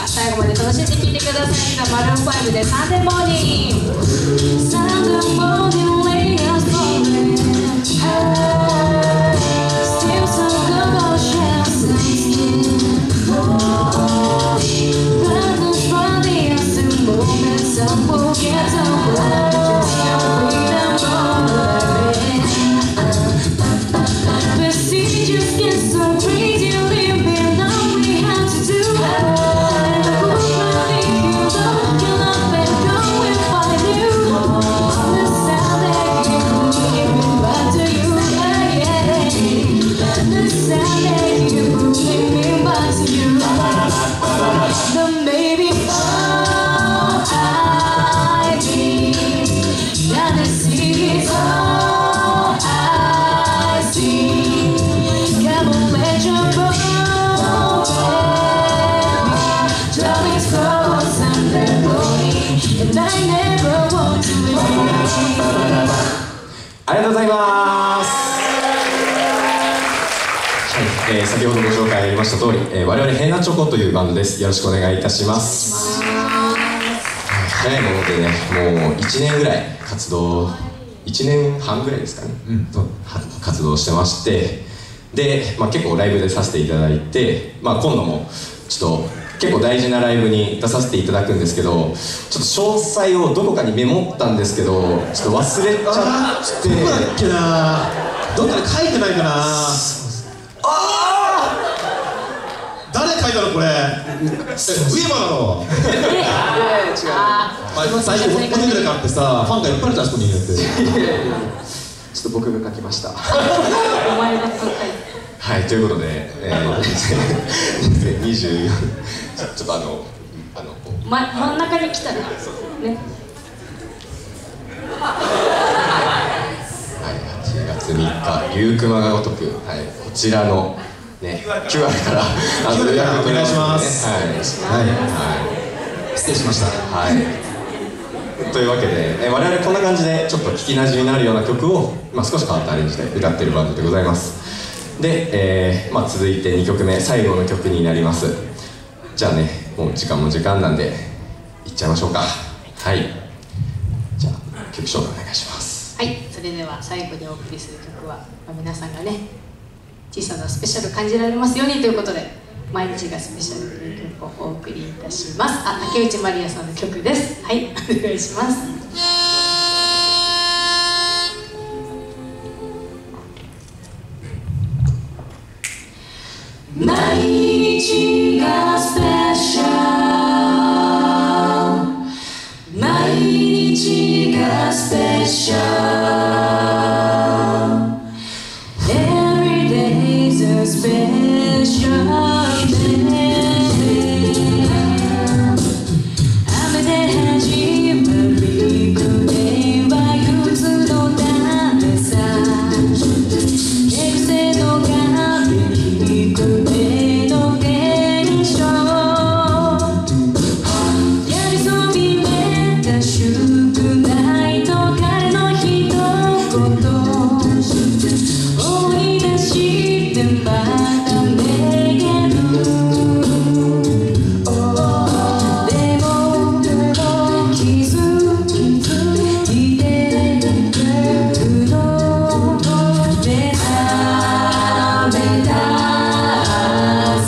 か最後まで楽しんで聴いてください。ザ・マルーン5でサンデーモーニング。サンデーモーニング lay us falling still so good on chance Brothers running us in moments unforgettable just your freedom on the city just gets so crazy living all we have to do and the book running you don't get up and go and find you the sound that you bring me back to you the sound that you bring me back to you the maybe all I need that the city is all I see come on let your boat driving slow Sunday morning and I never want to leave ありがとうございます。はい、先ほどご紹介ありました通り、我々ヘナチョコというバンドです。よろしくお願いいたします。早いものでね、もう1年ぐらい活動、1年半ぐらいですかね、活動してまして、で、結構ライブでさせていただいて、今度もちょっと結構大事なライブに出させていただくんですけど、ちょっと詳細をどこかにメモったんですけど、ちょっと忘れちゃって。 どこだっけな、どっかで書いてないかな。誰書いたのこれ。上間だろ。最近ホテルがあってさ、ファンがいっぱいいるじゃん、あそこにいるって。 ちょっと僕が書きました。 お前が書いたはい、ということで、2024ちょっと真ん中に来たね。ね。 はい、8月3日、龍熊が如く、はい、こちらのね、QR からお願いします。 はい、 失礼しました。 はい。というわけで、我々こんな感じでちょっと聞きなじみのあるような曲を、少し変わったアレンジで歌っているバンドでございます。で、続いて2曲目、最後の曲になります。じゃあね、もう時間も時間なんでいっちゃいましょうか。はい、じゃあ曲紹介お願いします。 はい、それでは最後にお送りする曲は、皆さんがね小さなスペシャル感じられますようにということで、毎日がスペシャルという曲をお送りいたします。竹内まりやさんの曲です。はい、お願いします。毎日がスペシャル、毎日がスペシャル、 Every day is a special day。 雨で始まるビッグデイは憂鬱のためさ、エクセの壁に引く手の現象、やりそびれた祝ないと彼の一言思い出してまためげる。でも気づいてるので食べた朝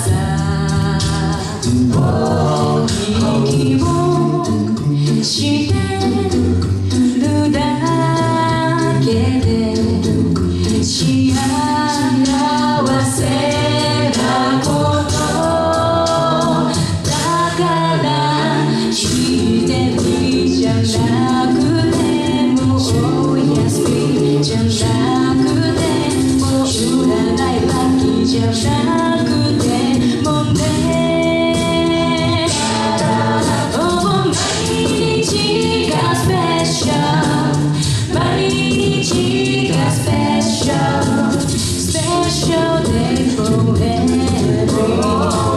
を息をしてるだけで幸せなことだから一人じゃなくてもお休みじゃなくても占いばきじゃなくてもね、毎日がスペシャル、毎日がスペシャル、Special day for everyone。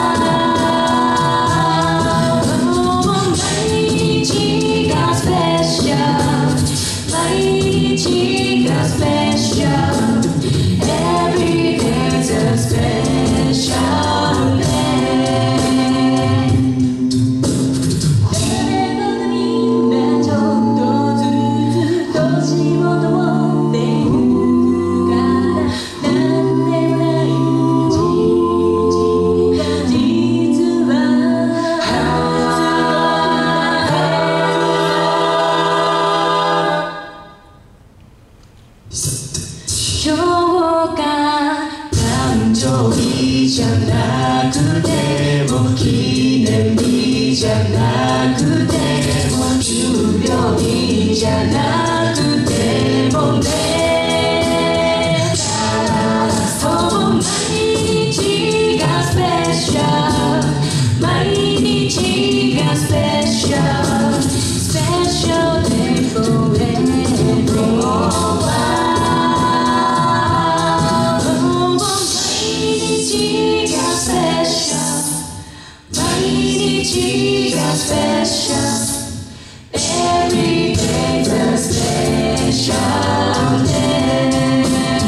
毎日がスペシャル、毎日がスペシャル、 Every day is a special day。 じゃなくても重量にじゃなくてもねそう毎日がスペシャル毎日がスペシャルスペシャルデイフォーエバーSpecial, every day's a special day.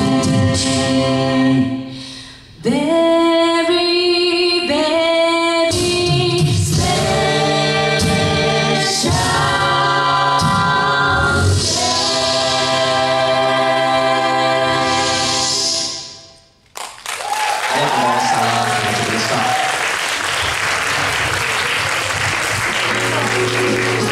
Very, very special day. ありがとうございました。名曲でした。